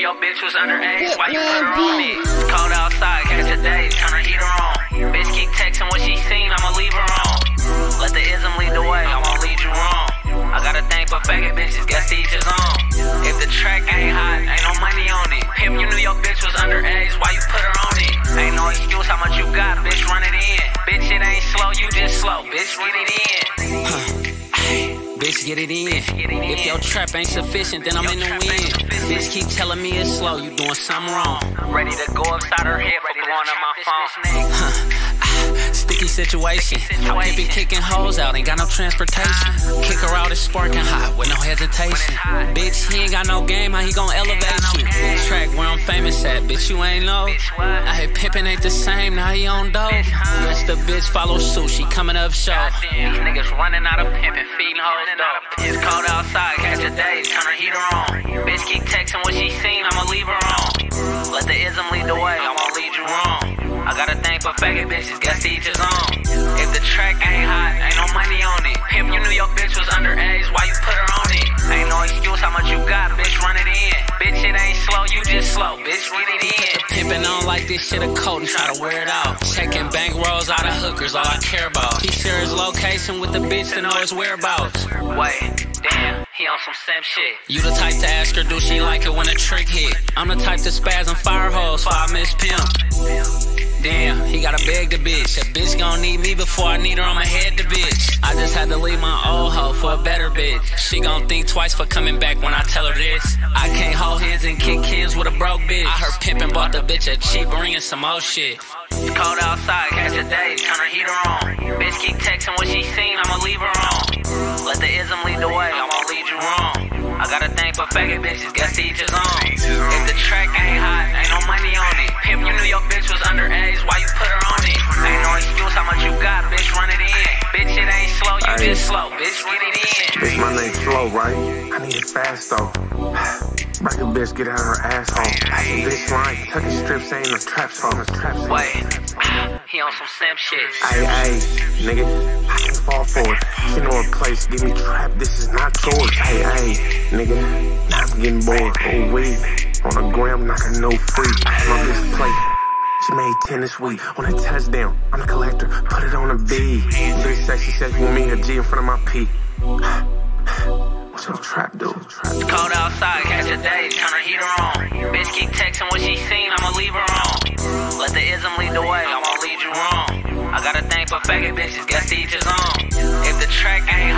your bitch was underage, why you put her on me? It's cold outside, catch a day, turn her heater on. Bitch keep texting what she seen, I'ma leave her on. Let the ism lead the way, I won't lead you wrong. I got a thing for faggot bitches, guess each his own. If the track ain't hot, ain't no money on it. Pimp, you knew your bitch was underage, why you put her on it? Ain't no excuse how much you got, bitch, run it in. Bitch, it ain't slow, you just slow, bitch, get it in. Bitch, get it in. If your trap ain't sufficient, then I'm in the wind. Bitch keep telling me it's slow, you doing something wrong. Ready to go upside her head, ready to go on my phone. Sticky situation. I'm pimping, kicking hoes out, ain't got no transportation. Kick her out, it's sparking hot with no hesitation. Bitch, he ain't got no game, how he gon' elevate you? Track where I'm famous at, bitch, you ain't know. I hate pimping ain't the same, now he on dope. Guess the bitch follow suit, she coming up short. These niggas running out of pimping, feeding hoes dope. It's cold outside, catch a day, turn her heater on. Bitch keep texting what she seen, I'ma leave her on. Let the ism lead the way, I won't lead you wrong. I got a thing for faggot bitches, guess each his own. If the track ain't hot, ain't no money on it. Pimp, you knew your bitch was underage, why you put her on it? Ain't no excuse how much you got, bitch, run it in. Bitch, it ain't slow, you just slow, bitch, get it in. Put the pimpin' on like this shit a coat and try to wear it out. Checking bank rolls out of hookers, all I care about. He share his location with the bitch to know his whereabouts. Wait, damn, he on some sim shit. You the type to ask her, do she like it when a trick hit? I'm the type to spaz and fire hoes, so I miss pimp. Damn, he gotta beg the bitch. A bitch gon' need me before I need her, I'ma head the bitch. I just had to leave my old hoe for a better bitch. She gon' think twice for coming back when I tell her this. I can't hold hands and kick kids with a broke bitch. I heard pimpin' bought the bitch a cheap ring and some old shit. It's cold outside, catch a day, turn her heater on. Bitch keep texting what she seen, I'ma leave her on. Let the ism lead the way, I won't lead you wrong. I got a thing for faggot bitches, guess each his own. If the track ain't hot, ain't no money on it. Pimp, you knew your bitch was underage, why you put her on it? Ain't no excuse how much you got, bitch, run it in. Bitch, it ain't slow, you just slow, bitch, get it in. Bitch, my name's Slo, right? I need it fast, though. Break a bitch, get out of her asshole. Bitch lying, tucking strips, ain't no traps for her. Wait, he on some sim shit. Ayy, nigga, I can fall for it. You know a place, give me trap, this is not yours. Hey, nigga, now I'm getting bored. Oh, wait, on the gram, knocking no free. My bitch play. She made 10 this week on a touchdown. I'm the collector, put it on a B. Bitch sexy, said you want me a G in front of my P. What's your trap do? It's cold outside, catch a day, turn her heater on. Bitch keep texting what she seen, I'ma leave her on. Let the ism lead the way, I won't lead you wrong. I got a thing for faggot bitches, guess each his own. If the track ain't